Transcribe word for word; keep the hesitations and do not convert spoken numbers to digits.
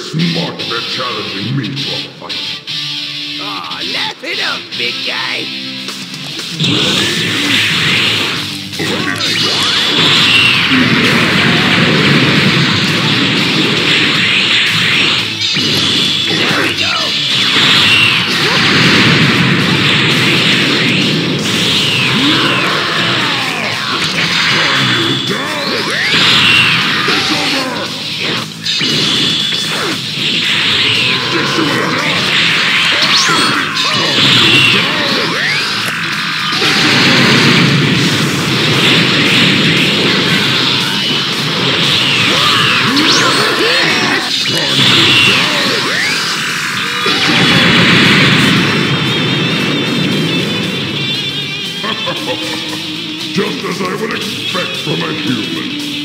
smart they're challenging me to a fight. Aw, oh, laugh it up, big guy. There we go. Just as I would expect from a human.